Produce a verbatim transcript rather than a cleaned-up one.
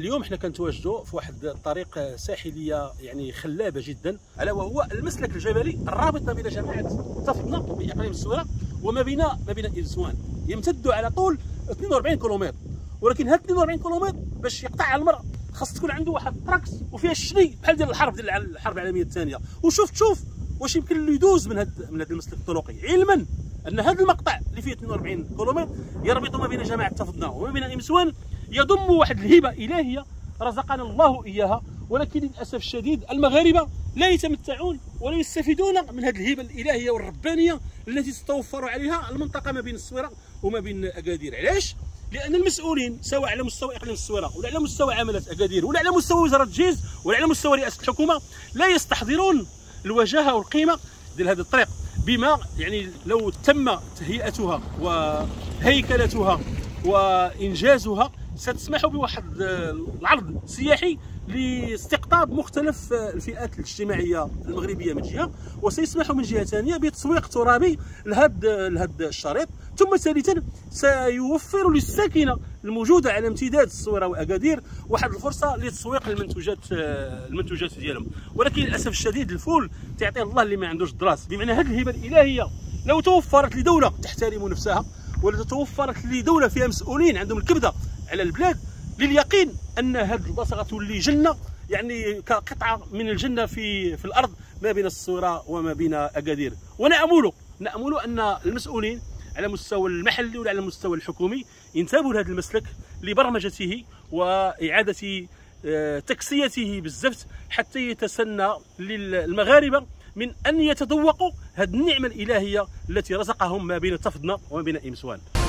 اليوم حنا كنتواجدوا في واحد الطريق ساحليه يعني خلابه جدا، الا وهو المسلك الجبلي الرابط ما بين جامعه تفضنا باقليم السويره وما بين ما بين إلسوان، يمتد على طول اثنين وأربعين كيلومتر. ولكن هاد اثنين وأربعين كيلومتر باش يقطع المرء خاص تكون عنده واحد التراكس وفيها الشني بحال ديال الحرب ديال الحرب العالميه الثانيه، وشوف تشوف واش يمكن له يدوز من هاد من هاد المسلك الطرقي، علما ان هذا المقطع اللي فيه اثنين وأربعين كيلومتر يربط ما بين جامعه تفضنا وما بين إلسوان يضم واحد الهبه الهيه رزقنا الله اياها. ولكن للاسف الشديد المغاربه لا يتمتعون ولا يستفيدون من هذه الهبه الالهيه والربانيه التي تتوفر عليها المنطقه ما بين السويره وما بين اكادير. علاش؟ لان المسؤولين سواء على مستوى اقليم السويره ولا على مستوى عمله اكادير ولا على مستوى وزاره الجيز ولا على مستوى رئاسه الحكومه لا يستحضرون الوجاهه والقيمه ديال هذا الطريق، بما يعني لو تم تهيئتها وهيكلتها وانجازها ستسمح بواحد العرض سياحي لاستقطاب مختلف الفئات الاجتماعيه المغربيه من جهه، وسيسمح من جهه ثانيه بتسويق ترابي لهذا لهذا الشريط. ثم ثالثا سيوفر للساكنه الموجوده على امتداد السويره واكادير واحد الفرصه لتسويق المنتوجات المنتوجات ديالهم. ولكن للاسف الشديد الفول تعطيه الله اللي ما عندوش دراس، بمعنى هذه الهبه الالهيه لو توفرت لدوله تحترم نفسها ولا توفرت لدوله فيها مسؤولين عندهم الكبده على البلاد، لليقين ان هذه البلاصه غتولي جنه، يعني كقطعه من الجنه في في الارض ما بين السويره وما بين اكادير. ونامل نامل ان المسؤولين على المستوى المحلي وعلى المستوى الحكومي ينتبهوا لهذا المسلك لبرمجته واعاده تكسيته بالزفت حتى يتسنى للمغاربه من ان يتذوقوا هذه النعمه الالهيه التي رزقهم ما بين تفضنا وما بين إلسوان.